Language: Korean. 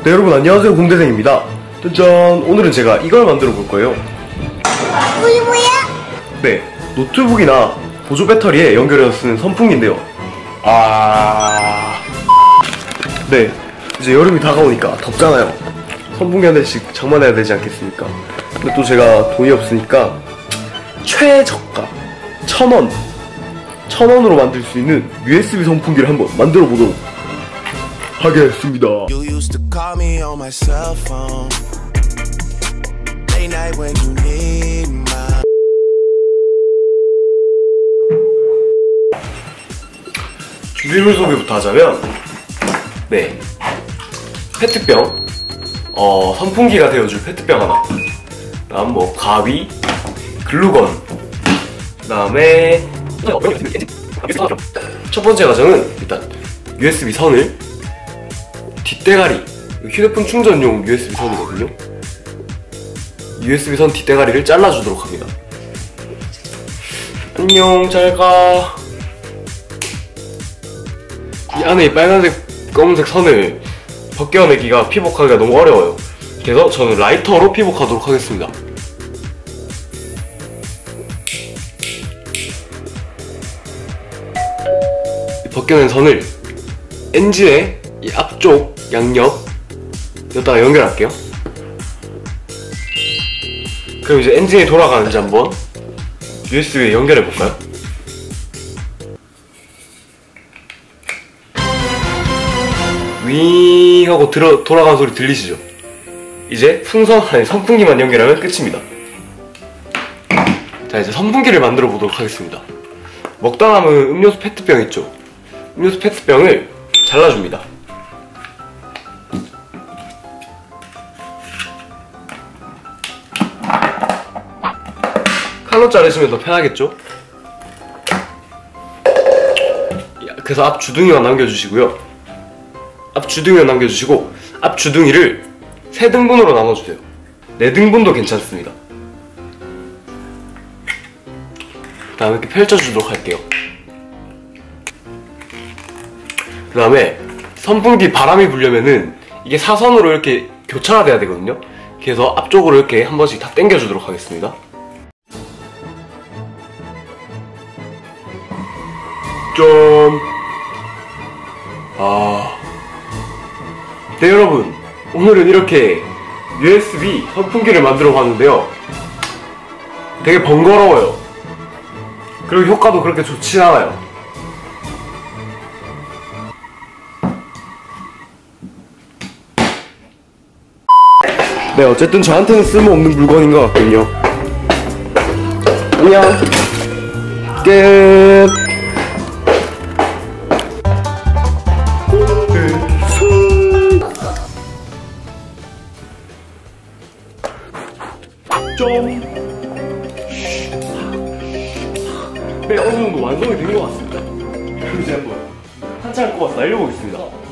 네, 여러분 안녕하세요. 공대생입니다. 짠! 오늘은 제가 이걸 만들어 볼 거예요. 이게 뭐야? 네, 노트북이나 보조 배터리에 연결해서 쓰는 선풍기인데요. 네, 이제 여름이 다가오니까 덥잖아요. 선풍기 한 대씩 장만해야 되지 않겠습니까? 근데 또 제가 돈이 없으니까 최저가 1,000원으로 만들 수 있는 USB 선풍기를 한번 만들어 보도록 하겠습니다. You used to call me on my cell phone. Late night when you need my. 준비물 소개부터 하자면, 네, 페트병, 선풍기가 되어줄 페트병 하나, 그다음 뭐 가위, 글루건, 그다음에 첫 번째 과정은 일단 USB 선을 뒷대가리, 휴대폰 충전용 USB 선이거든요. USB 선 뒷대가리를 잘라주도록 합니다. 안녕, 잘가. 이 안에 이 빨간색, 검은색 선을 벗겨내기가 피복하기가 너무 어려워요. 그래서 저는 라이터로 피복하도록 하겠습니다. 이 벗겨낸 선을 엔진의 이 앞쪽 양옆 여기다가 연결할게요. 그럼 이제 엔진이 돌아가는지 한번 USB에 연결해볼까요? 윙 하고 돌아가는 소리 들리시죠? 이제 선풍기만 연결하면 끝입니다. 자, 이제 선풍기를 만들어 보도록 하겠습니다. 먹다 남은 음료수 페트병 있죠? 음료수 페트병을 잘라줍니다. 칼로 자르시면 더 편하겠죠? 그래서 앞 주둥이만 남겨주시고요. 앞 주둥이만 남겨주시고 앞 주둥이를 3등분으로 나눠주세요. 4등분도 괜찮습니다. 그 다음에 이렇게 펼쳐주도록 할게요. 그 다음에 선풍기 바람이 불려면은 이게 사선으로 이렇게 교차가 돼야 되거든요. 그래서 앞쪽으로 이렇게 한 번씩 다 당겨주도록 하겠습니다. 좀. 네, 여러분, 오늘은 이렇게 USB 선풍기를 만들어 봤는데요. 되게 번거로워요. 그리고 효과도 그렇게 좋진 않아요. 네, 어쨌든 저한테는 쓸모없는 물건인 것 같군요. 안녕. 끝. 네, 어느 정도 완성이 된 것 같습니다. 그럼 이제 한번 한창 꼽아서 날려보겠습니다.